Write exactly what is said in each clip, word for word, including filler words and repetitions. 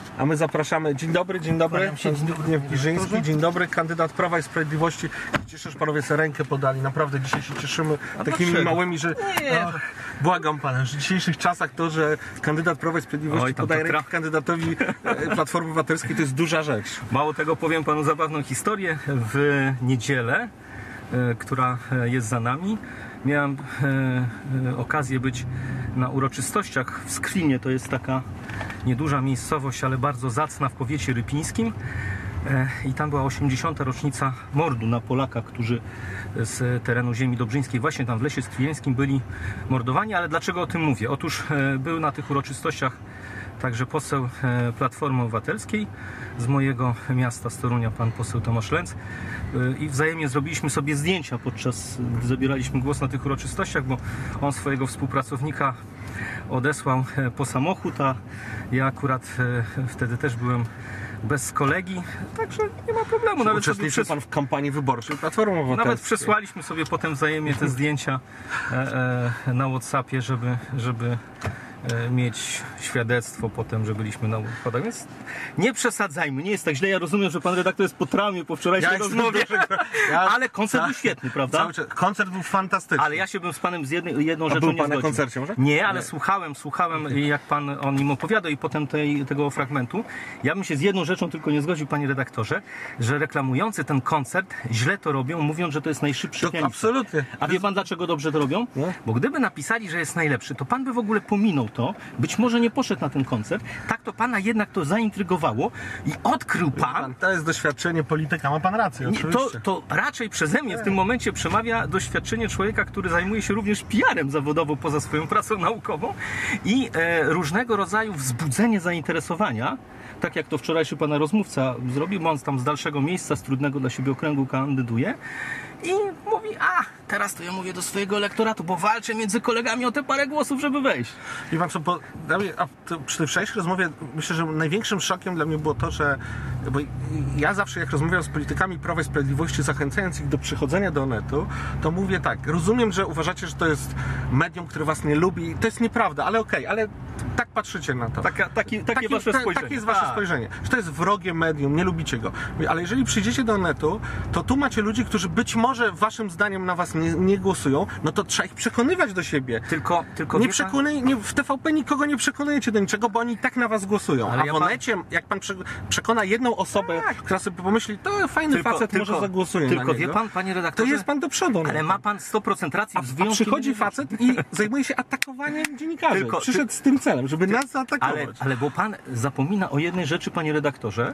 A my zapraszamy. Dzień dobry, dzień dobry. Pan Zbigniew Giżyński, dzień dobry. Kandydat Prawa i Sprawiedliwości. Cieszę, że panowie sobie rękę podali. Naprawdę dzisiaj się cieszymy A takimi dlaczego? małymi, że... Nie. No, błagam pana, że w dzisiejszych czasach to, że kandydat Prawa i Sprawiedliwości Oj, podaje rękę tra... kandydatowi Platformy Obywatelskiej, to jest duża rzecz. Mało tego, powiem panu zabawną historię. W niedzielę, która jest za nami, miałem e, okazję być na uroczystościach w Sklinie. To jest taka nieduża miejscowość, ale bardzo zacna w powiecie rypińskim. E, I tam była osiemdziesiąta rocznica mordu na Polakach, którzy z terenu ziemi dobrzyńskiej, właśnie tam w Lesie Sklińskim, byli mordowani. Ale dlaczego o tym mówię? Otóż e, był na tych uroczystościach także poseł e, Platformy Obywatelskiej z mojego miasta, z Torunia, pan poseł Tomasz Lenz. I wzajemnie zrobiliśmy sobie zdjęcia podczas gdy zabieraliśmy głos na tych uroczystościach, bo on swojego współpracownika odesłał po samochód, a ja akurat wtedy też byłem bez kolegi, także nie ma problemu. Nawet uczestniczył pan w kampanii wyborczej Platformy Obywatelskiej. Nawet przesłaliśmy sobie potem wzajemnie te zdjęcia na WhatsAppie, żeby, żeby mieć świadectwo potem, że byliśmy na układach. Więc nie przesadzajmy, nie jest tak źle. Ja rozumiem, że pan redaktor jest po traumie, po wczorajszej ja rozmowie, ja, ale koncert ta, był świetny, prawda? Cały czas, koncert był fantastyczny. Ale ja się bym z panem z jednej, jedną A rzeczą był nie pan zgodził. na koncercie może? Nie, ale nie. słuchałem, słuchałem okay. jak pan o nim opowiadał i potem tej, tego fragmentu. Ja bym się z jedną rzeczą tylko nie zgodził, panie redaktorze, że reklamujący ten koncert źle to robią, mówiąc, że to jest najszybszy to, pianista. Absolutnie. A wie pan, dlaczego dobrze to robią? Nie? Bo gdyby napisali, że jest najlepszy, to pan by w ogóle pominął to, być może nie poszedł na ten koncert, tak to pana jednak to zaintrygowało i odkrył pan... pan to jest doświadczenie polityka, ma pan rację, nie, oczywiście. To, to raczej przeze mnie w tym momencie przemawia doświadczenie człowieka, który zajmuje się również P R-em zawodowo poza swoją pracą naukową i e, różnego rodzaju wzbudzenie zainteresowania, tak jak to wczorajszy pana rozmówca zrobił, bo on tam z dalszego miejsca, z trudnego dla siebie okręgu kandyduje i mówi, a teraz to ja mówię do swojego elektoratu, bo walczę między kolegami o te parę głosów, żeby wejść. I pan co, po, a przy tej wczorajszej rozmowie myślę, że największym szokiem dla mnie było to, że bo ja zawsze jak rozmawiam z politykami Prawa i Sprawiedliwości, zachęcając ich do przychodzenia do Onetu, to mówię tak, rozumiem, że uważacie, że to jest medium, które was nie lubi, to jest nieprawda, ale okej, okay, ale tak patrzycie na to. Taka, taki, takie, takie wasze ta, spojrzenie. Takie jest wasze a. spojrzenie, że to jest wrogie medium, nie lubicie go. Ale jeżeli przyjdziecie do Onetu, to tu macie ludzi, którzy być może waszym zdaniem na was nie, nie głosują, no to trzeba ich przekonywać do siebie. Tylko, tylko nie przekonaj, nie, w T V P nikogo nie przekonujecie do niczego, bo oni tak na was głosują. Ale a w ja Onecie, pan... jak pan przekona jedną osobę, tak. która sobie pomyśli, to fajny tylko, facet, tylko, może zagłosuje tylko na niego. Tylko wie pan, panie redaktorze, to jest pan do przodu. Ale ma pan sto procent racji. A, a przychodzi facet i zajmuje się atakowaniem dziennikarzy. Tylko, Przyszedł ty... z tym celem, żeby ty... nas zaatakować. Ale, ale bo pan zapomina o jednej rzeczy, panie redaktorze,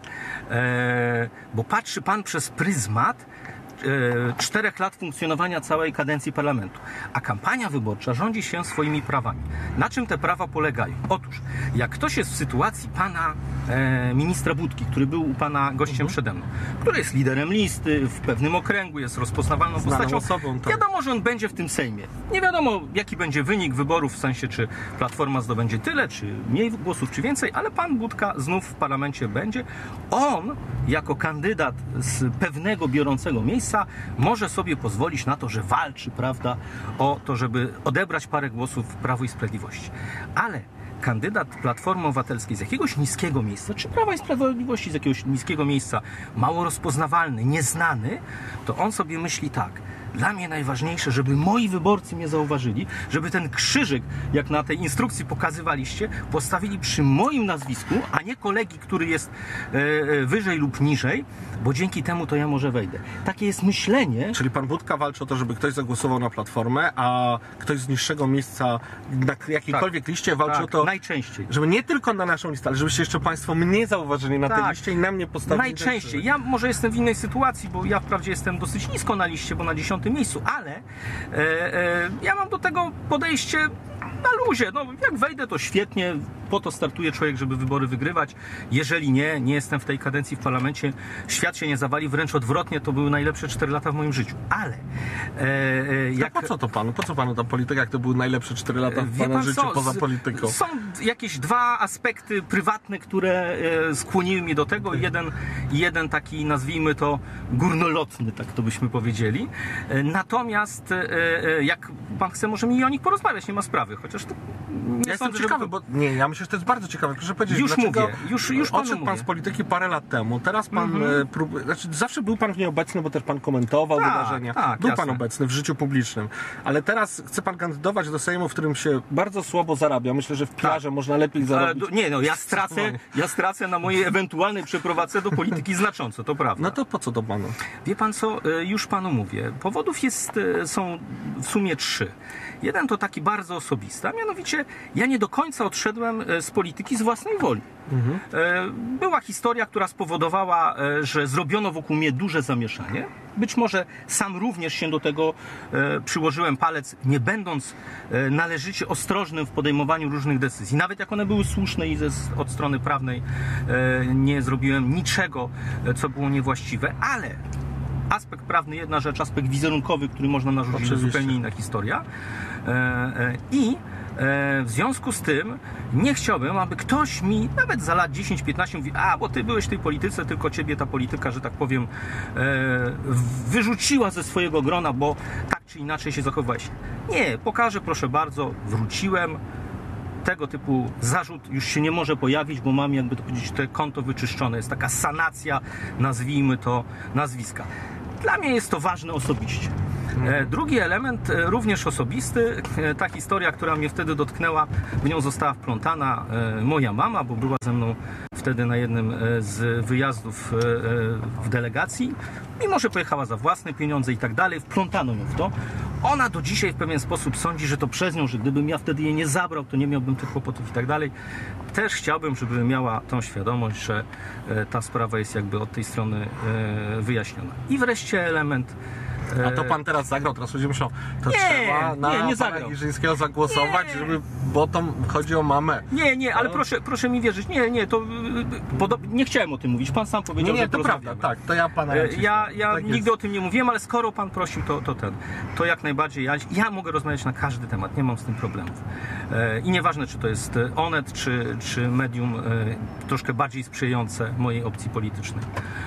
e, bo patrzy pan przez pryzmat czterech lat funkcjonowania całej kadencji parlamentu. A kampania wyborcza rządzi się swoimi prawami. Na czym te prawa polegają? Otóż, jak ktoś jest w sytuacji pana e, ministra Budki, który był u pana gościem mhm. przede mną, który jest liderem listy w pewnym okręgu, jest rozpoznawalną Znaną postacią, osobą, tak. wiadomo, że on będzie w tym Sejmie. Nie wiadomo, jaki będzie wynik wyborów, w sensie, czy Platforma zdobędzie tyle, czy mniej głosów, czy więcej, ale pan Budka znów w parlamencie będzie. On, jako kandydat z pewnego biorącego miejsca, może sobie pozwolić na to, że walczy, prawda, o to, żeby odebrać parę głosów Prawu i Sprawiedliwości. Ale kandydat Platformy Obywatelskiej z jakiegoś niskiego miejsca, czy Prawa i Sprawiedliwości z jakiegoś niskiego miejsca, mało rozpoznawalny, nieznany, to on sobie myśli tak: dla mnie najważniejsze, żeby moi wyborcy mnie zauważyli, żeby ten krzyżyk, jak na tej instrukcji pokazywaliście, postawili przy moim nazwisku, a nie kolegi, który jest e, wyżej lub niżej, bo dzięki temu to ja może wejdę. Takie jest myślenie. Czyli pan Budka walczy o to, żeby ktoś zagłosował na Platformę, a ktoś z niższego miejsca na jakiejkolwiek tak, liście walczy tak, o to, najczęściej. żeby nie tylko na naszą listę, ale żebyście jeszcze państwo mnie zauważyli na tak, tej liście i na mnie postawili. Najczęściej. Ja może jestem w innej sytuacji, bo ja wprawdzie jestem dosyć nisko na liście, bo na dziesiątym miejscu, ale e, e, ja mam do tego podejście na luzie. No, jak wejdę, to świetnie. Po to startuje człowiek, żeby wybory wygrywać. Jeżeli nie, nie jestem w tej kadencji w parlamencie, świat się nie zawali, wręcz odwrotnie, to były najlepsze cztery lata w moim życiu. Ale e, e, jak... po co to panu? Po co panu ta polityka, jak to były najlepsze cztery lata w pana życiu co, poza polityką? Są jakieś dwa aspekty prywatne, które e, skłoniły mnie do tego. Jeden, jeden taki, nazwijmy to, górnolotny, tak to byśmy powiedzieli. E, natomiast e, e, jak pan chce, możemy i o nich porozmawiać, nie ma sprawy. Chociaż to nie ja sądzę, jestem ciekawy, to... bo nie, ja myślę, myślę, że to jest bardzo ciekawe. Proszę powiedzieć, Już dlaczego mówię, już, już panu odszedł pan mówię. z polityki parę lat temu, teraz pan Mhm. e, prób... znaczy, zawsze był pan w niej obecny, bo też pan komentował Tak, wydarzenia. tak, był jasne. pan obecny w życiu publicznym. Ale teraz chce pan kandydować do Sejmu, w którym się bardzo słabo zarabia. Myślę, że w P R-ze można lepiej Ale zarobić. do- Nie, no ja stracę, ja stracę na mojej ewentualnej przeprowadzce do polityki znacząco, to prawda. No to po co to panu? Wie pan co, e, już panu mówię. Powodów jest, e, są w sumie trzy. Jeden to taki bardzo osobisty, a mianowicie ja nie do końca odszedłem e, z polityki z własnej woli. E, Była historia, która spowodowała, e, że zrobiono wokół mnie duże zamieszanie. Być może sam również się do tego e, przyłożyłem palec, nie będąc e, należycie ostrożnym w podejmowaniu różnych decyzji. Nawet jak one były słuszne i ze, od strony prawnej e, nie zrobiłem niczego, e, co było niewłaściwe, ale aspekt prawny jedna rzecz, aspekt wizerunkowy, który można narzucić, to Oczywiście. zupełnie inna historia. E, e, I e, w związku z tym nie chciałbym, aby ktoś mi nawet za lat dziesięć piętnaście mówi, a bo ty byłeś w tej polityce, tylko ciebie ta polityka, że tak powiem, e, wyrzuciła ze swojego grona, bo tak czy inaczej się zachowałeś. Nie, pokażę, proszę bardzo, wróciłem. Tego typu zarzut już się nie może pojawić, bo mam, jakby to powiedzieć, te konto wyczyszczone. Jest taka sanacja, nazwijmy to, nazwiska. Dla mnie jest to ważne osobiście. E, Drugi element, e, również osobisty, e, ta historia, która mnie wtedy dotknęła, w nią została wplątana e, moja mama, bo była ze mną wtedy na jednym e, z wyjazdów e, e, w delegacji. Mimo że pojechała za własne pieniądze i tak dalej, wplątano ją w to. Ona do dzisiaj w pewien sposób sądzi, że to przez nią, że gdybym ja wtedy jej nie zabrał, to nie miałbym tych kłopotów i tak dalej. Też chciałbym, żeby miała tą świadomość, że e, ta sprawa jest jakby od tej strony e, wyjaśniona. I wreszcie element... e, A to pan teraz zagrał, teraz będzie musiał, to Nie, trzeba na nie, nie pana zagrał. Giżyńskiego zagłosować, Nie. żeby, bo to chodzi o mamę. Nie, nie, ale No. proszę, proszę mi wierzyć. Nie, nie, to... y, podob- nie chciałem o tym mówić. Pan sam Nie, powiedział, nie, że to prawda, porozmawiamy. tak, to ja pana E, nacisnę. Ja, ja Tak nigdy jest. o tym nie mówiłem, ale skoro pan prosił, to, to ten. To jak najbardziej. Ja, ja mogę rozmawiać na każdy temat, nie mam z tym problemów. E, I nieważne, czy to jest Onet, czy, czy medium e, troszkę bardziej sprzyjające mojej opcji politycznej.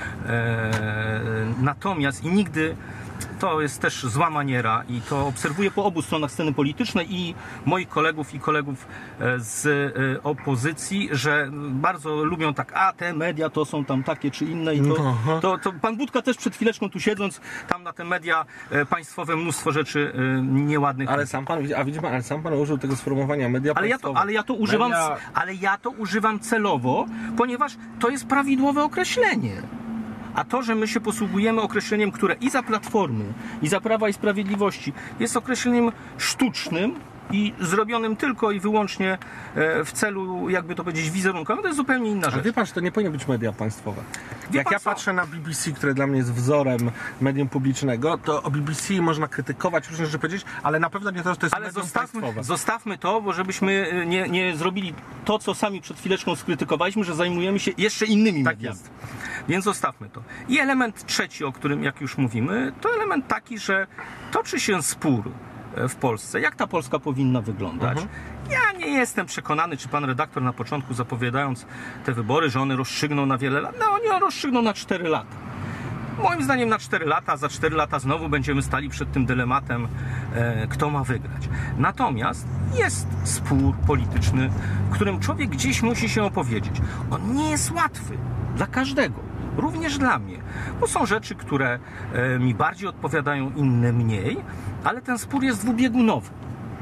E, natomiast i nigdy. To jest też zła maniera i to obserwuję po obu stronach sceny politycznej i moich kolegów i kolegów e, z e, opozycji, że bardzo lubią tak, a te media to są tam takie czy inne i to, Aha. to, to pan Budka też przed chwileczką tu siedząc, tam na te media e, państwowe mnóstwo rzeczy e, nieładnych. Ale sam pan, a widzi pan, ale sam pan użył tego sformułowania media Ale ja to, państwowe. ale ja to używam, Media... ale ja to używam celowo, ponieważ to jest prawidłowe określenie. A to, że my się posługujemy określeniem, które i za Platformy, i za Prawa i Sprawiedliwości jest określeniem sztucznym i zrobionym tylko i wyłącznie e, w celu, jakby to powiedzieć, wizerunkowym, to jest zupełnie inna Ale rzecz. wie pan, że to nie powinny być media państwowe. Wie Jak pan ja co? patrzę na B B C, które dla mnie jest wzorem medium publicznego, to o B B C można krytykować, różne rzeczy powiedzieć, ale na pewno nie to, że to jest Ale medium zostawmy, państwowe. zostawmy to, bo żebyśmy e, nie, nie zrobili to, co sami przed chwileczką skrytykowaliśmy, że zajmujemy się jeszcze innymi Tak mediami. jest. Więc zostawmy to. I element trzeci, o którym jak już mówimy, to element taki, że toczy się spór w Polsce, jak ta Polska powinna wyglądać. Mhm. Ja nie jestem przekonany, czy pan redaktor na początku zapowiadając te wybory, że one rozstrzygną na wiele lat. No, one rozstrzygną na cztery lata. Moim zdaniem na cztery lata, za cztery lata znowu będziemy stali przed tym dylematem, e, kto ma wygrać. Natomiast jest spór polityczny, w którym człowiek gdzieś musi się opowiedzieć. On nie jest łatwy dla każdego, również dla mnie, bo są rzeczy, które e, mi bardziej odpowiadają, inne mniej, ale ten spór jest dwubiegunowy.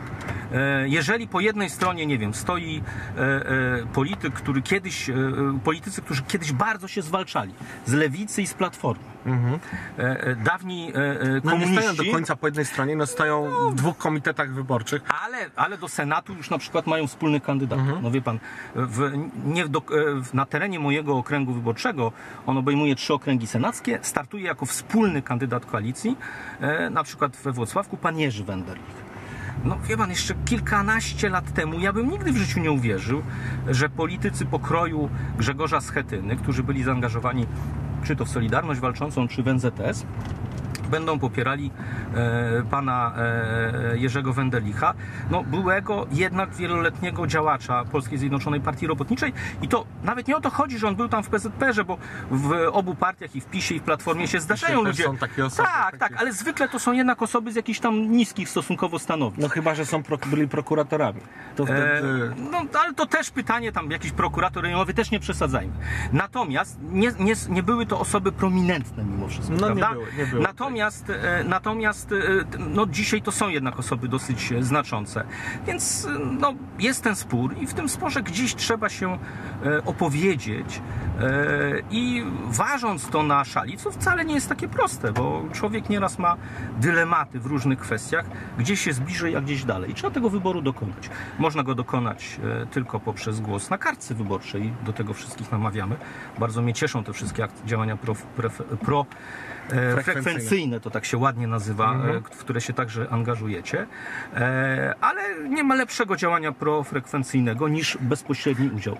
Jeżeli po jednej stronie, nie wiem, stoi e, e, polityk, który kiedyś, e, politycy, którzy kiedyś bardzo się zwalczali z lewicy i z platformy. Mhm. E, e, dawni e, e, No nie komuniści, stoją do końca po jednej stronie, no stoją w dwóch komitetach wyborczych. ale, ale do Senatu już na przykład mają wspólnych kandydatów. Mhm. No wie pan, w, nie w do, w, na terenie mojego okręgu wyborczego, on obejmuje trzy okręgi senackie, startuje jako wspólny kandydat koalicji, e, na przykład we Włocławku pan Jerzy Wenderlich. No wie pan, jeszcze kilkanaście lat temu ja bym nigdy w życiu nie uwierzył, że politycy pokroju Grzegorza Schetyny, którzy byli zaangażowani czy to w Solidarność Walczącą, czy w N Z S, będą popierali e, pana e, Jerzego Wendelicha, no byłego jednak wieloletniego działacza Polskiej Zjednoczonej Partii Robotniczej i to nawet nie o to chodzi, że on był tam w P Z P erze, bo w obu partiach i w PiSie i w Platformie się zdarzają ludzie. Są takie osoby, tak, takie... tak, ale zwykle to są jednak osoby z jakichś tam niskich stosunkowo stanowisk. No chyba, że są pro, byli prokuratorami. To wtedy... e, no ale to też pytanie, tam jakiś prokurator rejonowy, też nie przesadzajmy. Natomiast nie, nie, nie były to osoby prominentne mimo wszystko, no, prawda? Nie były, nie były. Natomiast, e, natomiast e, no, dzisiaj to są jednak osoby dosyć znaczące. Więc e, no, jest ten spór i w tym sporze gdzieś trzeba się e, opowiedzieć e, i ważąc to na szali, co wcale nie jest takie proste, bo człowiek nieraz ma dylematy w różnych kwestiach, gdzieś jest bliżej, a gdzieś dalej. I trzeba tego wyboru dokonać. Można go dokonać e, tylko poprzez głos na kartce wyborczej. Do tego wszystkich namawiamy. Bardzo mnie cieszą te wszystkie akt, działania pro, pre, pro e, frekwencyjne, to tak się ładnie nazywa, mhm. e, w które się także angażujecie. E, ale nie ma lepszego działania profrekwencyjnego niż bezpośredni udział.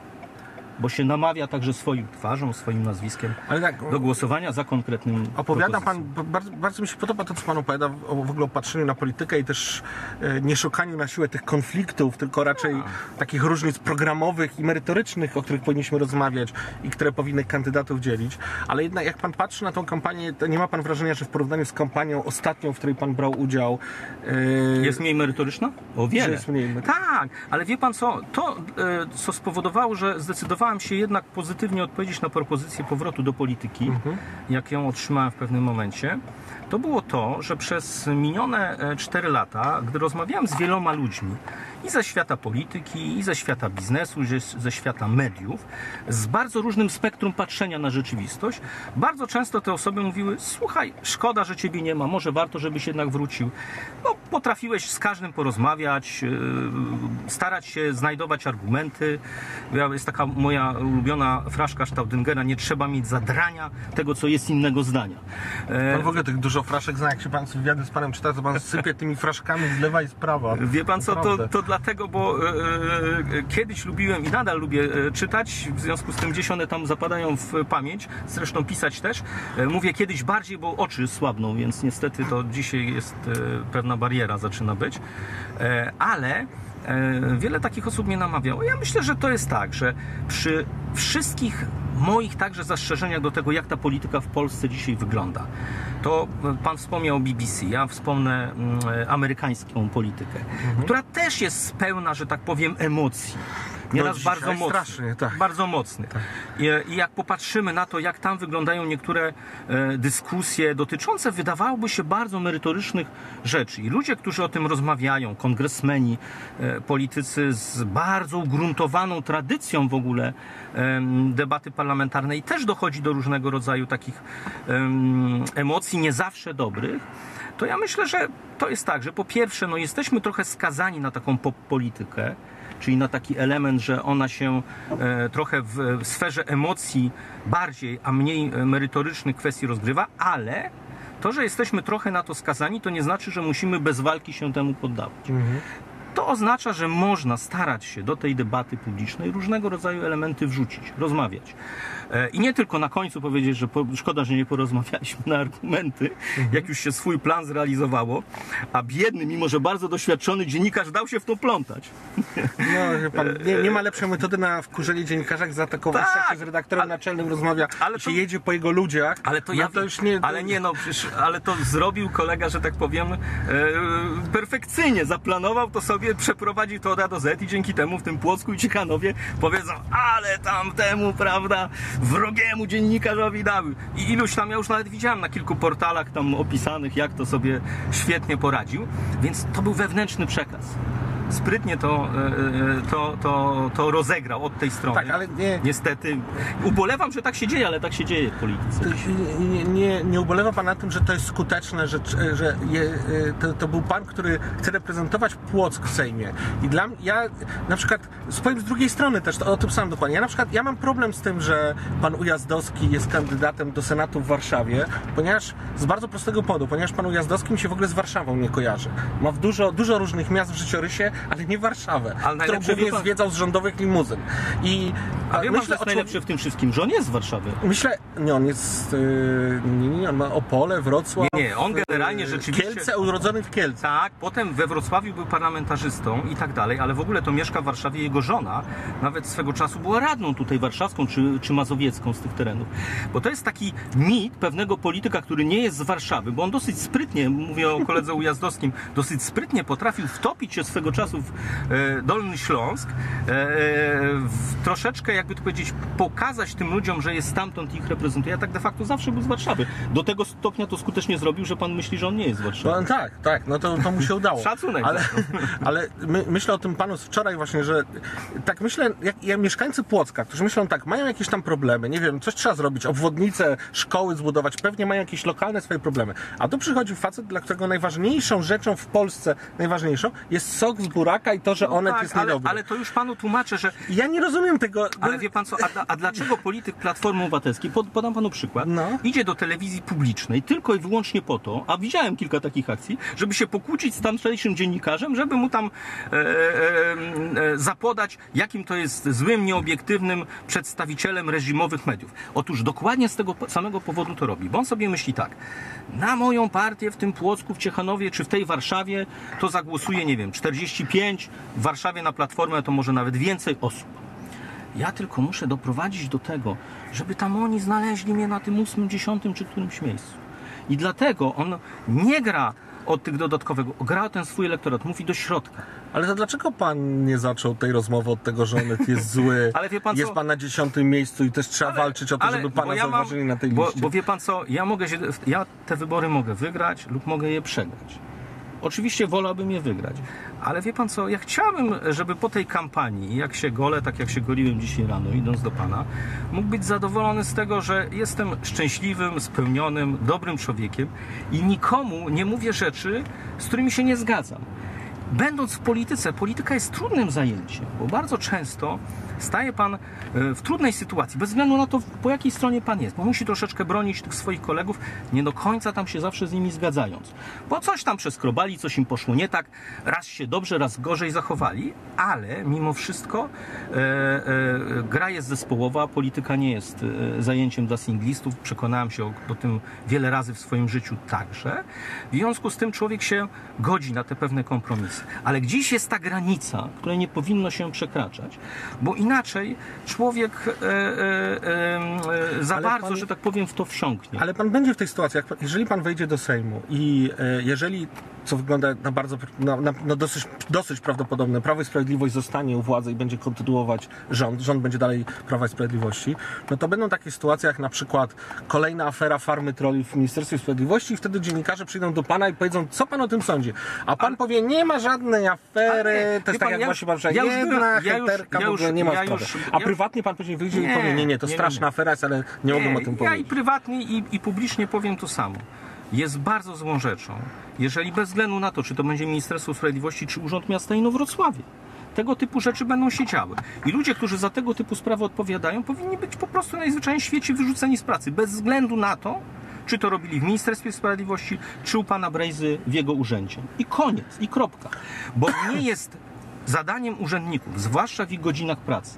Bo się namawia także swoim twarzą, swoim nazwiskiem ale tak, do głosowania za konkretnym opowiada pan, bardzo, bardzo mi się podoba to, co pan opowiada o, w ogóle o patrzeniu na politykę i też e, nie szukaniu na siłę tych konfliktów, tylko raczej A. takich różnic programowych i merytorycznych, o których powinniśmy rozmawiać i które powinny kandydatów dzielić. Ale jednak jak pan patrzy na tą kampanię, to nie ma pan wrażenia, że w porównaniu z kampanią ostatnią, w której pan brał udział... E, jest mniej merytoryczna? O wiele. Jest mniej. Tak, ale wie pan co, to e, co spowodowało, że zdecydowałem się jednak pozytywnie odpowiedzieć na propozycję powrotu do polityki, mhm. jak ją otrzymałem w pewnym momencie, to było to, że przez minione cztery lata, gdy rozmawiałem z wieloma ludźmi i ze świata polityki, i ze świata biznesu, i ze świata mediów, z bardzo różnym spektrum patrzenia na rzeczywistość, bardzo często te osoby mówiły: słuchaj, szkoda, że ciebie nie ma, może warto, żebyś jednak wrócił. No, potrafiłeś z każdym porozmawiać, yy, starać się znajdować argumenty. Jest taka moja ulubiona fraszka Staudingera: nie trzeba mieć zadrania tego, co jest innego zdania. Pan w ogóle tych dużo fraszek zna, jak się pan wywiady z panem czyta, to pan sypie tymi fraszkami z lewa i z prawa. Wie pan co, to, to dlatego, bo e, e, kiedyś lubiłem i nadal lubię e, czytać, w związku z tym gdzieś one tam zapadają w pamięć, zresztą pisać też. E, mówię kiedyś bardziej, bo oczy słabną, więc niestety to dzisiaj jest e, pewna bariera zaczyna być. E, ale wiele takich osób mnie namawiało. Ja myślę, że to jest tak, że przy wszystkich moich także zastrzeżeniach do tego, jak ta polityka w Polsce dzisiaj wygląda, to pan wspomniał o B B C, ja wspomnę mm, amerykańską politykę, mhm. która też jest pełna, że tak powiem, emocji. Nieraz no, bardzo mocny. Tak. Bardzo mocny. Tak. I, I jak popatrzymy na to, jak tam wyglądają niektóre e, dyskusje dotyczące, wydawałoby się, bardzo merytorycznych rzeczy. I ludzie, którzy o tym rozmawiają, kongresmeni, e, politycy z bardzo ugruntowaną tradycją w ogóle e, debaty parlamentarnej, też dochodzi do różnego rodzaju takich e, emocji, nie zawsze dobrych. To ja myślę, że to jest tak, że po pierwsze, no, jesteśmy trochę skazani na taką pop-politykę, czyli na taki element, że ona się e, trochę w, w sferze emocji bardziej, a mniej merytorycznych kwestii rozgrywa, ale to, że jesteśmy trochę na to skazani, to nie znaczy, że musimy bez walki się temu poddawać. Mhm. To oznacza, że można starać się do tej debaty publicznej różnego rodzaju elementy wrzucić, rozmawiać. I nie tylko na końcu powiedzieć, że po, szkoda, że nie porozmawialiśmy na argumenty, mhm. jak już się swój plan zrealizowało, a biedny, mimo że bardzo doświadczony dziennikarz dał się w to plątać. No, pan, nie, nie ma lepszej metody na wkurzenie dziennikarza, jak zaatakować, tak, jak się z redaktorem ale, naczelnym rozmawia, ale to, się jedzie po jego ludziach. Ale to, no ja, to już nie... Ale nie, no, przecież, ale to zrobił kolega, że tak powiem, e, perfekcyjnie zaplanował to sobie, przeprowadził to od A do Z i dzięki temu w tym Płocku i Ciechanowie powiedzą, ale tamtemu, prawda, wrogiemu dziennikarzowi dały. I iluś tam, ja już nawet widziałem na kilku portalach tam opisanych, jak to sobie świetnie poradził. Więc to był wewnętrzny przekaz. Sprytnie to, to, to, to rozegrał od tej strony. Tak, ale nie... Niestety. Ubolewam, że tak się dzieje, ale tak się dzieje w polityce. Nie, nie, nie ubolewa pan na tym, że to jest skuteczne, że, że je, to, to był pan, który chce reprezentować Płock w Sejmie. I dla mnie, ja na przykład, powiem z drugiej strony też, to o tym samym dokładnie. Ja na przykład, ja mam problem z tym, że pan Ujazdowski jest kandydatem do Senatu w Warszawie, ponieważ z bardzo prostego powodu, ponieważ pan Ujazdowski mi się w ogóle z Warszawą nie kojarzy. Ma w dużo, dużo różnych miast w życiorysie, ale nie Warszawę, ale którą głównie pan... zwiedzał z rządowych limuzyn. I A wie pan, myślę co jest o najlepsze w tym wszystkim? Że on jest z Warszawy. Myślę, nie, on jest, yy, nie, nie, on ma Opole, Wrocław. Nie, nie, on generalnie yy, rzeczywiście... Kielce, urodzony w Kielcach. Tak, potem we Wrocławiu był parlamentarzystą i tak dalej, ale w ogóle to mieszka w Warszawie. Jego żona nawet swego czasu była radną tutaj warszawską czy, czy mazowiecką z tych terenów. Bo to jest taki mit pewnego polityka, który nie jest z Warszawy, bo on dosyć sprytnie, mówię o koledze Ujazdowskim, dosyć sprytnie potrafił wtopić się swego czasu w e, Dolny Śląsk, e, w troszeczkę, jakby to powiedzieć, pokazać tym ludziom, że jest stamtąd i ich reprezentuje, a tak de facto zawsze był z Warszawy. Do tego stopnia to skutecznie zrobił, że pan myśli, że on nie jest z Warszawy. No, tak, tak, no to, to mu się udało. Szacunek. Ale, ale my, myślę o tym panu z wczoraj właśnie, że tak myślę, jak, jak mieszkańcy Płocka, którzy myślą tak, mają jakieś tam problemy, nie wiem, coś trzeba zrobić, obwodnice, szkoły zbudować, pewnie mają jakieś lokalne swoje problemy. A tu przychodzi facet, dla którego najważniejszą rzeczą w Polsce, najważniejszą, jest sok z buraka i to, że onet tak, jest ale, niedobry. ale to już panu tłumaczę, że... Ja nie rozumiem tego. Ale wie pan co, a, a dlaczego polityk Platformy Obywatelskiej, pod, podam panu przykład, No. idzie do telewizji publicznej tylko i wyłącznie po to, a widziałem kilka takich akcji, żeby się pokłócić z tamtejszym dziennikarzem, żeby mu tam e, e, e, zapodać, jakim to jest złym, nieobiektywnym przedstawicielem reżimowych mediów. Otóż dokładnie z tego samego powodu to robi, bo on sobie myśli tak, na moją partię w tym Płocku, w Ciechanowie, czy w tej Warszawie to zagłosuje, nie wiem, czterdzieści pięć, w Warszawie na Platformę to może nawet więcej osób. Ja tylko muszę doprowadzić do tego, żeby tam oni znaleźli mnie na tym ósmym, dziesiątym czy którymś miejscu. I dlatego on nie gra od tych dodatkowego, gra ten swój elektorat, mówi do środka. Ale to dlaczego pan nie zaczął tej rozmowy od tego, że onet jest zły, Ale wie pan jest co? pan na dziesiątym miejscu i też trzeba Ale- walczyć o to, ale- żeby bo pana ja mam- zauważyli na tej bo, liście? bo wie pan co, ja mogę się, ja te wybory mogę wygrać lub mogę je przegrać. Oczywiście wolałbym je wygrać. Ale wie pan co, ja chciałbym, żeby po tej kampanii, jak się golę, tak jak się goliłem dzisiaj rano, idąc do pana, mógł być zadowolony z tego, że jestem szczęśliwym, spełnionym, dobrym człowiekiem i nikomu nie mówię rzeczy, z którymi się nie zgadzam. Będąc w polityce, polityka jest trudnym zajęciem, bo bardzo często staje pan w trudnej sytuacji, bez względu na to, po jakiej stronie pan jest, bo musi troszeczkę bronić tych swoich kolegów, nie do końca tam się zawsze z nimi zgadzając. Bo coś tam przeskrobali, coś im poszło nie tak, raz się dobrze, raz gorzej zachowali, ale mimo wszystko e, e, gra jest zespołowa, polityka nie jest e, zajęciem dla singlistów, przekonałem się o, o tym wiele razy w swoim życiu także. W związku z tym człowiek się godzi na te pewne kompromisy. Ale gdzieś jest ta granica, której nie powinno się przekraczać, bo inaczej człowiek e, e, e, za Ale bardzo, pan- że tak powiem, w to wsiąknie. Ale pan będzie w tej sytuacji, jak, jeżeli pan wejdzie do Sejmu i e, jeżeli, co wygląda na bardzo, na, na, na dosyć, dosyć prawdopodobne, Prawo i Sprawiedliwość zostanie u władzy i będzie kontynuować rząd, rząd będzie dalej Prawa i Sprawiedliwości, no to będą takie sytuacje jak na przykład kolejna afera farmy trolli w Ministerstwie Sprawiedliwości i wtedy dziennikarze przyjdą do pana i powiedzą, co pan o tym sądzi? A pan Ale- powie, nie ma żadnej afery, Ale nie, to wie jest tak pan, jak ja właśnie już- pan powiedział, ja już jedna byłem- ja już- hejterka, ja w ogóle już- nie ma ja sprawy. już- A ja- prywatnie pan później wyjdzie i Nie, powie, nie, nie, to nie, nie, straszna nie. afera jest, ale nie mogę o tym Ja i powiedzieć. prywatnie i, i publicznie powiem to samo. Jest bardzo złą rzeczą, jeżeli bez względu na to, czy to będzie Ministerstwo Sprawiedliwości, czy Urząd Miasta Inowrocławia, tego typu rzeczy będą się działy. I ludzie, którzy za tego typu sprawy odpowiadają, powinni być po prostu najzwyczajniej w świecie wyrzuceni z pracy, bez względu na to, czy to robili w Ministerstwie Sprawiedliwości, czy u pana Brejzy w jego urzędzie. I koniec, i kropka. Bo nie jest zadaniem urzędników, zwłaszcza w ich godzinach pracy,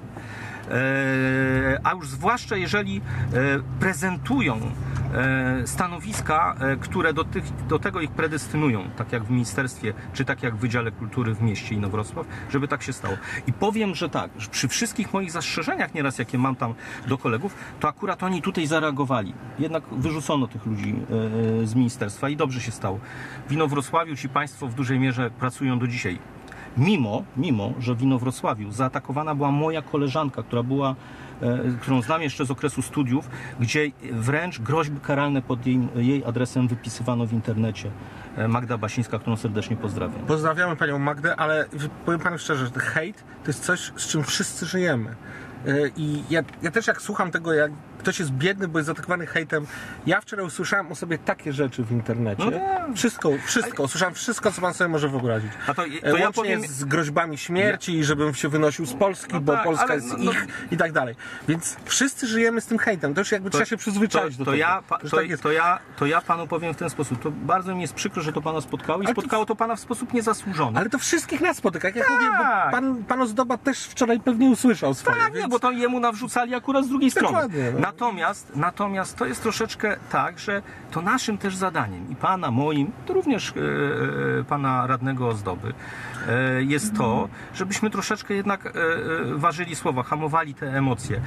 e, a już zwłaszcza jeżeli e, prezentują e, stanowiska, e, które do, tych, do tego ich predestynują, tak jak w ministerstwie, czy tak jak w Wydziale Kultury w mieście Inowrocław, żeby tak się stało. I powiem, że tak, że przy wszystkich moich zastrzeżeniach nieraz, jakie mam tam do kolegów, to akurat oni tutaj zareagowali. Jednak wyrzucono tych ludzi e, z ministerstwa i dobrze się stało. W Inowrocławiu ci państwo w dużej mierze pracują do dzisiaj. Mimo, mimo, że w Inowrocławiu zaatakowana była moja koleżanka, która była, e, którą znam jeszcze z okresu studiów, gdzie wręcz groźby karalne pod jej, jej adresem wypisywano w internecie. E, Magda Basińska, którą serdecznie pozdrawiam. Pozdrawiamy panią Magdę, ale powiem panu szczerze, że hejt to jest coś, z czym wszyscy żyjemy. Yy, I ja, ja też jak słucham tego, jak ktoś jest biedny, bo jest zaatakowany hejtem. Ja wczoraj usłyszałem o sobie takie rzeczy w internecie. No tak. Wszystko, wszystko. Usłyszałem wszystko, co pan sobie może wyobrazić. A to- to Łącznie ja powiem- z groźbami śmierci i żebym się wynosił z Polski, No bo tak, Polska ale jest no- no- ich i tak dalej. Więc wszyscy żyjemy z tym hejtem. To już jakby trzeba się przyzwyczaić to, do to tego. Ja, pa, że to, tak jest. to, ja, to ja panu powiem w ten sposób. To bardzo mi jest przykro, że to pana spotkało i Ale to- spotkało to pana w sposób niezasłużony. Ale to wszystkich nas spotyka. Jak ja mówię, bo Tak. pan, pan Ozdoba też wczoraj pewnie usłyszał swoje. Tak, więc... nie, bo to jemu nawrzucali akurat z drugiej strony. Dokładnie, no. Natomiast, natomiast to jest troszeczkę tak, że to naszym też zadaniem i pana, moim, to również e, e, pana radnego Ozdoby, e, jest to, żebyśmy troszeczkę jednak e, e, ważyli słowa, hamowali te emocje,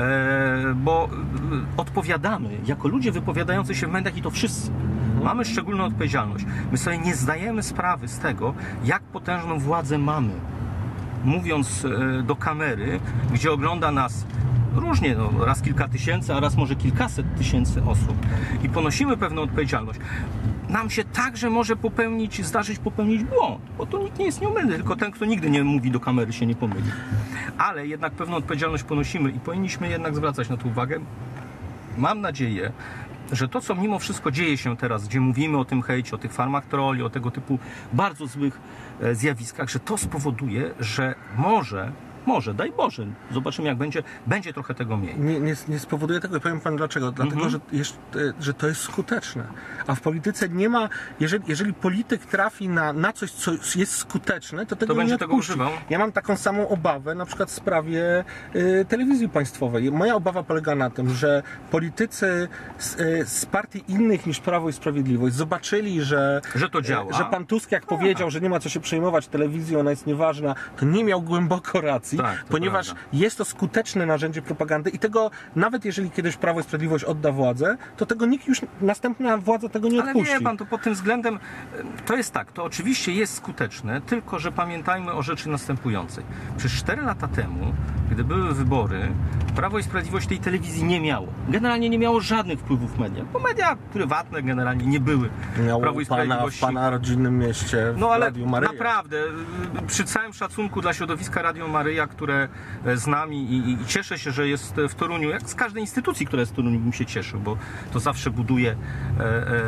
e, bo e, odpowiadamy jako ludzie wypowiadający się w mediach i to wszyscy. Mamy szczególną odpowiedzialność. My sobie nie zdajemy sprawy z tego, jak potężną władzę mamy. Mówiąc e, do kamery, gdzie ogląda nas różnie, no, raz kilka tysięcy, a raz może kilkaset tysięcy osób i ponosimy pewną odpowiedzialność. Nam się także może popełnić, zdarzyć popełnić błąd, bo to nikt nie jest nieomylny, tylko ten, kto nigdy nie mówi do kamery, się nie pomyli. Ale jednak pewną odpowiedzialność ponosimy i powinniśmy jednak zwracać na to uwagę. Mam nadzieję, że to, co mimo wszystko dzieje się teraz, gdzie mówimy o tym hejcie, o tych farmach trolli, o tego typu bardzo złych e, zjawiskach, że to spowoduje, że może, może, daj Boże, zobaczymy jak będzie, będzie trochę tego mniej. Nie, nie, nie spowoduje tego i powiem panu dlaczego. Dlatego, Mhm. że, jest, że to jest skuteczne. A w polityce nie ma, jeżeli, jeżeli polityk trafi na, na coś, co jest skuteczne, to tego To będzie nie tego odpuści. używał? Ja mam taką samą obawę na przykład w sprawie y, telewizji państwowej. Moja obawa polega na tym, że politycy z, y, z partii innych niż Prawo i Sprawiedliwość zobaczyli, że, Że to działa. że pan Tusk jak powiedział, że nie ma co się przejmować telewizją, ona jest nieważna, to nie miał głęboko racji, Tak, to ponieważ prawda. jest to skuteczne narzędzie propagandy i tego, nawet jeżeli kiedyś Prawo i Sprawiedliwość odda władzę, to tego nikt już, następna władza tego nie Ale odpuści. wie pan, to pod tym względem e, to jest tak, to oczywiście jest skuteczne, tylko że pamiętajmy o rzeczy następującej. Przez cztery lata temu, gdy były wybory, Prawo i Sprawiedliwość tej telewizji nie miało. Generalnie nie miało żadnych wpływów w mediach, bo media prywatne generalnie nie były Miało Prawo i pana w Sprawiedliwości. pana rodzinnym mieście w No ale Radiu Maryja. naprawdę, y, przy całym szacunku dla środowiska Radio Maryja, które e, znam i, i, i cieszę się, że jest w Toruniu, jak z każdej instytucji, która jest w Toruniu, bym się cieszył, bo to zawsze buduje e,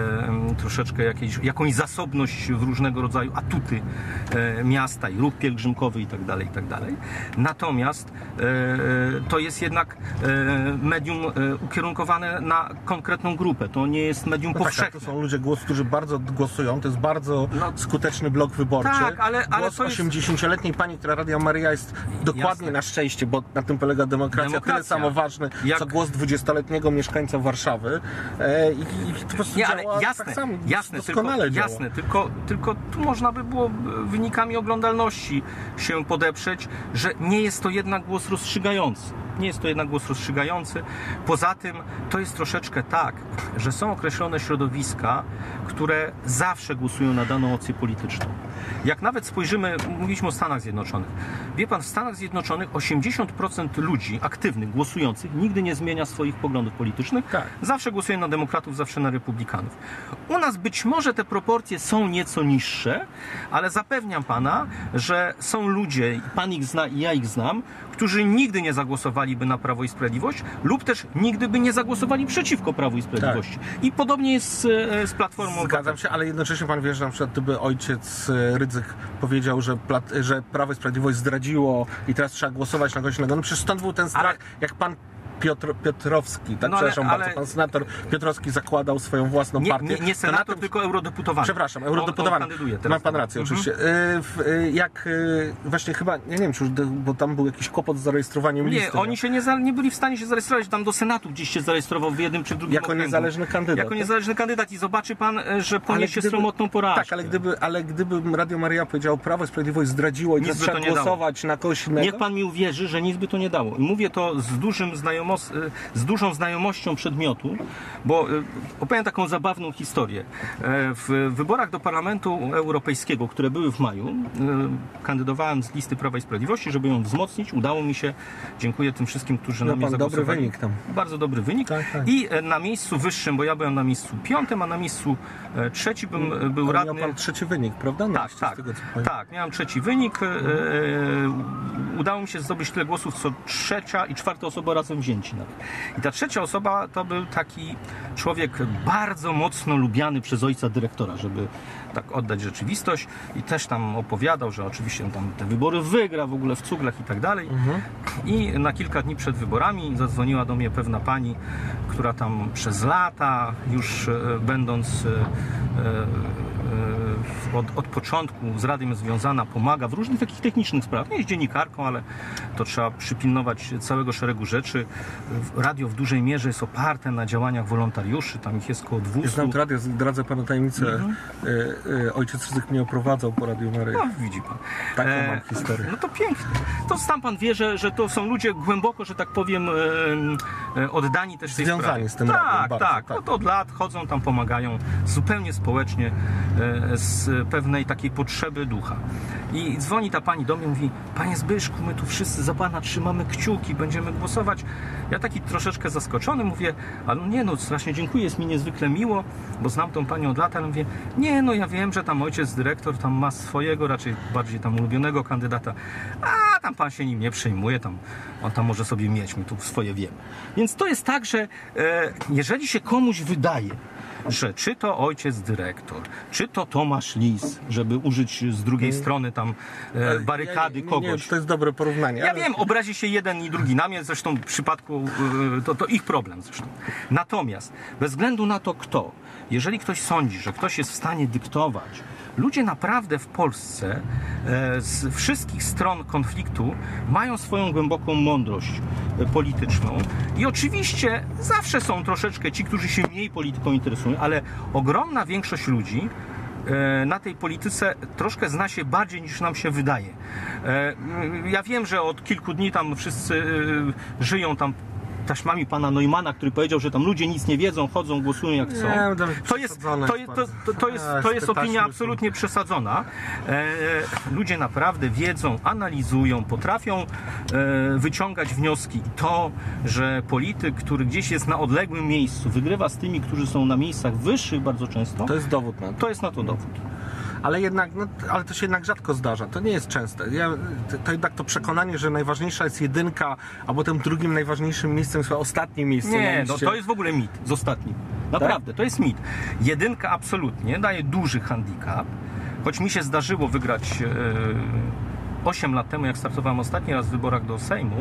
e, troszeczkę jakieś, jakąś zasobność w różnego rodzaju atuty e, miasta i ruch pielgrzymkowy i tak dalej, i tak dalej. Natomiast e, e, to jest jednak e, medium e, ukierunkowane na konkretną grupę. To nie jest medium No tak, tak, powszechne. to są ludzie, głos, którzy bardzo głosują, to jest bardzo No, skuteczny blok wyborczy. tak, ale- ale głos to jest- osiemdziesięcioletniej pani, która Radio Maryja jest dokładnie Jasne. na szczęście, bo na tym polega demokracja, Demokracja. tyle samo ważny, Jak- co głos dwudziestoletniego mieszkańca Warszawy e, i, i to po prostu Nie, ale działa jasne, tak samo, jasne, doskonale tylko, działa. jasne tylko, tylko tu można by było wynikami oglądalności się podeprzeć, że nie jest to jednak głos rozstrzygający. Nie jest to jednak głos rozstrzygający. Poza tym to jest troszeczkę tak, że są określone środowiska, które zawsze głosują na daną opcję polityczną. Jak nawet spojrzymy, mówiliśmy o Stanach Zjednoczonych. Wie pan, w Stanach Zjednoczonych osiemdziesiąt procent ludzi aktywnych, głosujących, nigdy nie zmienia swoich poglądów politycznych. Tak. Zawsze głosuje na demokratów, zawsze na republikanów. U nas być może te proporcje są nieco niższe, ale zapewniam pana, że są ludzie, i pan ich zna i ja ich znam, którzy nigdy nie zagłosowaliby na Prawo i Sprawiedliwość lub też nigdy by nie zagłosowali przeciwko Prawu i Sprawiedliwości. I podobnie jest z, z Platformą. Zgadzam się, ale jednocześnie pan wie, że na przykład gdyby ojciec e, Rydzyk powiedział, że, plat, że Prawo i Sprawiedliwość zdradziło i teraz trzeba głosować na kogoś innego, no przecież stąd był ten strach, Ale- jak pan Piotr, Piotrowski, tak, No ale- przepraszam ale- bardzo, pan senator Piotrowski zakładał swoją własną Nie, partię. nie, nie To senator, na tym- tylko eurodeputowany. Przepraszam, On- eurodeputowany. On kandyduje teraz. Ma pan rację, Mhm. oczywiście. Y, w- y, Jak y, właśnie chyba, ja nie wiem, czy już, de- bo tam był jakiś kłopot z zarejestrowaniem Nie, listy. oni się nie, za, nie byli w stanie się zarejestrować. Tam do Senatu gdzieś się zarejestrował w jednym czy drugim Jako okręgu. niezależny kandydat, Jako tak? niezależny kandydat i zobaczy pan, e, że Ale poniesie gdyby- sromotną porażkę. Tak, ale gdyby, ale gdyby Radio Maryja powiedział, Prawo i Sprawiedliwość zdradziło i Nic teraz by to trzeba nie dało. głosować na kogoś innego. Niech pan mi uwierzy, że nic by to nie dało. I mówię to z, dużym znajomos- z dużą znajomością przedmiotu, bo e, opowiem taką zabawną historię. E, W wyborach do Parlamentu Europejskiego, które były w maju, e, kandydowałem z listy Prawa i Sprawiedliwości, żeby ją wzmocnić. Udało mi się. Dziękuję tym wszystkim, którzy Miał na mnie pan dobry zagłosowali. wynik tam. Bardzo dobry wynik. Tak, tak. I e, na miejscu wyższym, bo ja byłem na miejscu piątym, a na miejscu e, trzecim bym, e, był Ale radny. miał pan trzeci wynik, prawda? No, Tak, z tak, tego, co pamiętam. tak, miałem trzeci wynik, e, e, udało mi się zdobyć tyle głosów, co trzecia i czwarta osoba razem wzięci nawet. I ta trzecia osoba to był taki człowiek bardzo mocno lubiany przez ojca dyrektora, żeby tak oddać rzeczywistość, i też tam opowiadał, że oczywiście on tam te wybory wygra w ogóle w cuglach i tak dalej. Mhm. I na kilka dni przed wyborami zadzwoniła do mnie pewna pani, która tam przez lata już e, będąc e, e, od, od początku z radiem związana, pomaga w różnych takich technicznych sprawach. Nie jest dziennikarką, ale to trzeba przypilnować całego szeregu rzeczy. Radio w dużej mierze jest oparte na działaniach wolontariuszy, tam ich jest około dwieście. Znam to radio, zdradzę panu tajemnicę. Mhm. E, e, ojciec Ryzyk mnie oprowadzał po Radiu Maryja. No, widzi pan. Taką E, mam historię. No to pięknie. To sam pan wie, że, że to są ludzie głęboko, że tak powiem, e, e, oddani też tej Związani sprawie. z tym tak, radiem bardzo, tak, tak. Od, od lat chodzą tam, pomagają zupełnie społecznie, e, z pewnej takiej potrzeby ducha. I dzwoni ta pani do mnie, mówi: panie Zbyszku, my tu wszyscy za pana trzymamy kciuki, będziemy głosować. Ja taki troszeczkę zaskoczony mówię: ale nie no, strasznie dziękuję, jest mi niezwykle miło, bo znam tą panią od lat, ale mówię: nie no, ja wiem, że tam ojciec dyrektor tam ma swojego, raczej bardziej tam ulubionego kandydata, a tam pan się nim nie przejmuje, tam on tam może sobie mieć, my tu swoje wiemy. Więc to jest tak, że e, jeżeli się komuś wydaje, że czy to ojciec dyrektor, czy to Tomasz Lis, żeby użyć z drugiej strony tam e, barykady Ja nie, nie, kogoś. Nie, to jest dobre porównanie. Ja ale... wiem, obrazi się jeden i drugi na mnie, zresztą w przypadku y, to, to ich problem zresztą. Natomiast bez względu na to kto, jeżeli ktoś sądzi, że ktoś jest w stanie dyktować, ludzie naprawdę w Polsce e, z wszystkich stron konfliktu mają swoją głęboką mądrość e, polityczną i oczywiście zawsze są troszeczkę ci, którzy się mniej polityką interesują, ale ogromna większość ludzi e, na tej polityce troszkę zna się bardziej niż nam się wydaje. E, ja wiem, że od kilku dni tam wszyscy e, żyją tam taśmami pana Neumana, który powiedział, że tam ludzie nic nie wiedzą, chodzą, głosują jak chcą. Nie, to, To jest, to, jest, to, to, to jest, to jest opinia absolutnie przesadzona. E, ludzie naprawdę wiedzą, analizują, potrafią e, wyciągać wnioski. I to, że polityk, który gdzieś jest na odległym miejscu, wygrywa z tymi, którzy są na miejscach wyższych bardzo często, To jest dowód na to. to jest na to dowód. Ale jednak, no, ale to się jednak rzadko zdarza. To nie jest częste. Ja, to jednak to przekonanie, że najważniejsza jest jedynka, a potem drugim najważniejszym miejscem jest ostatnie miejsce. Nie, na no liście. to jest w ogóle mit z ostatnim. Naprawdę, to jest mit. Jedynka absolutnie daje duży handicap, choć mi się zdarzyło wygrać e, osiem lat temu, jak startowałem ostatni raz w wyborach do Sejmu,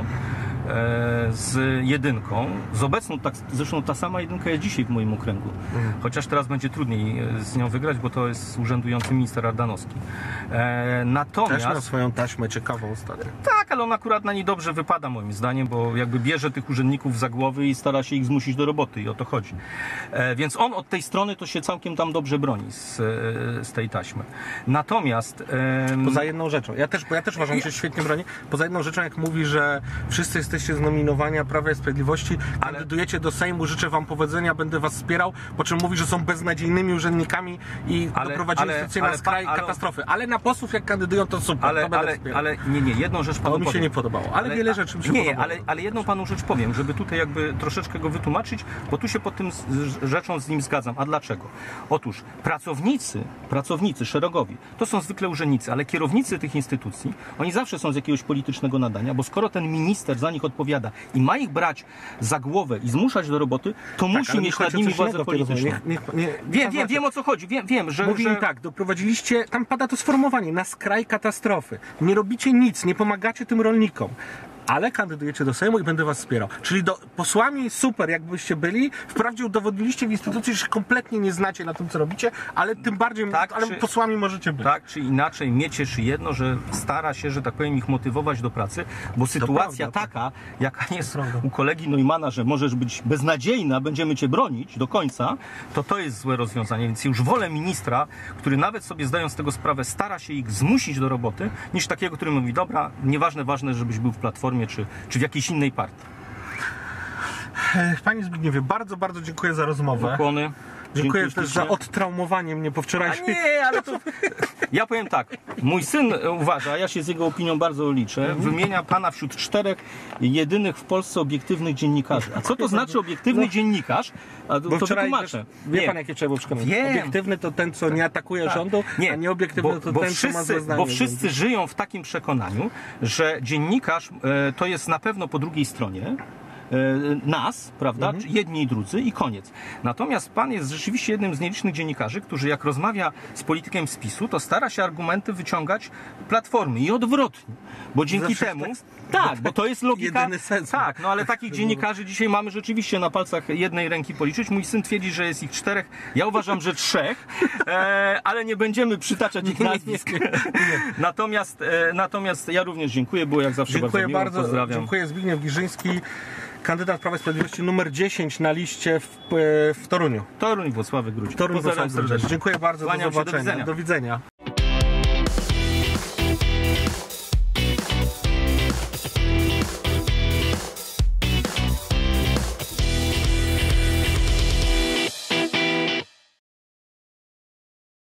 e, z jedynką, z obecną, tak, zresztą ta sama jedynka jest dzisiaj w moim okręgu, Mhm. chociaż teraz będzie trudniej e, z nią wygrać, bo to jest urzędujący minister Ardanowski. E, natomiast... Też miał swoją taśmę ciekawą ostatnio. Tak, ale on akurat na niej dobrze wypada moim zdaniem, bo jakby bierze tych urzędników za głowy i stara się ich zmusić do roboty i o to chodzi. E, więc on od tej strony to się całkiem tam dobrze broni z, e, z tej taśmy. Natomiast... E, Poza jedną rzeczą. Ja też, bo ja też uważam, że się świetnie broni. Poza jedną rzeczą, jak mówi, że wszyscy jesteście z nominowania Prawa i Sprawiedliwości, Ale- kandydujecie do Sejmu, życzę wam powodzenia, będę was wspierał, po czym mówi, że są beznadziejnymi urzędnikami i Ale- doprowadzili ale- instytucję na ale skraj pa- ale- katastrofy. Ale na posłów, jak kandydują, to super. ale, to będę ale, wspierał. ale nie, nie, jedną rzecz panu To mi się powiem. nie podobało. Ale, wiele rzeczy mi się nie, podobało. ale, ale jedną panu rzecz powiem, żeby tutaj jakby troszeczkę go wytłumaczyć, bo tu się pod tym z, z, rzeczą z nim zgadzam. A dlaczego? Otóż pracownicy, pracownicy szeregowi, to są zwykle urzędnicy, ale kierownicy tych instytucji, oni zawsze są z jakiegoś politycznego nadania, bo skoro ten minister za nich odpowiada i ma ich brać za głowę i zmuszać do roboty, to Tak, musi ale mieć mi chodzi nad o nimi coś władzę innego, Piotr, polityczną. niech- niech- nie- Wiem, nie- wiem, wiem o co chodzi, wiem, wiem że... Mówi że... mi tak, doprowadziliście, tam pada to sformułowanie, na skraj katastrofy. Nie robicie nic, nie pomagacie tym rolnikom. Ale kandydujecie do Sejmu i będę was wspierał. Czyli do, posłami super, jakbyście byli. Wprawdzie udowodniliście w instytucji, że się kompletnie nie znacie na tym, co robicie, ale tym bardziej, Tak, ale czy- posłami możecie być. Tak czy inaczej, mnie cieszy jedno, że stara się, że tak powiem, ich motywować do pracy, bo sytuacja prawda, taka, jaka jest prawda. u kolegi Neumana, że możesz być beznadziejna, będziemy cię bronić do końca, to to jest złe rozwiązanie. Więc już wolę ministra, który nawet sobie zdając z tego sprawę, stara się ich zmusić do roboty, niż takiego, który mówi: dobra, nieważne, ważne, żebyś był w Platformie czy, czy w jakiejś innej partii. Panie Zbigniewie, bardzo, bardzo dziękuję za rozmowę. Ukłony. Dziękuję też za ślicznie. odtraumowanie mnie po A wczorajszej... nie, ale to... Ja powiem tak, mój syn uważa, ja się z jego opinią bardzo liczę, wymienia pana wśród czterech jedynych w Polsce obiektywnych dziennikarzy. A co to znaczy obiektywny No. dziennikarz? A to, Bo to wczoraj wytłumaczę. też, wie Nie. pan, jakie trzeba było przekonać? Wiem. Obiektywny to ten, co nie atakuje rządu, a nieobiektywny bo, to bo ten, wszyscy, co ma złe zdanie. Bo wszyscy żyją w takim przekonaniu, że dziennikarz e, to jest na pewno po drugiej stronie e, nas, prawda? Mhm. Jedni i drudzy i koniec. Natomiast pan jest rzeczywiście jednym z nielicznych dziennikarzy, którzy jak rozmawia z politykiem z PiSu, to stara się argumenty wyciągać Platformy i odwrotnie. Bo dzięki Zawsze temu... tak- Tak, bo to jest logika... Jedyny sens. Tak, no ale takich dziennikarzy dzisiaj mamy rzeczywiście na palcach jednej ręki policzyć. Mój syn twierdzi, że jest ich czterech. Ja uważam, że trzech, e, ale nie będziemy przytaczać ich Nie, nie, nazwisk. nie, Natomiast, e, natomiast ja również dziękuję, było jak zawsze Dziękuję bardzo miło. bardzo. Pozdrawiam. Dziękuję. Zbigniew Giżyński, kandydat Prawa i Sprawiedliwości numer dziesięć na liście w, w Toruniu. Toruń, Włocławek, Grudziądz. Toruń, Pozdrawiam Wrocław, serdecznie. Dziękuję bardzo. Kłaniam Do się, do zobaczenia. widzenia. Do widzenia.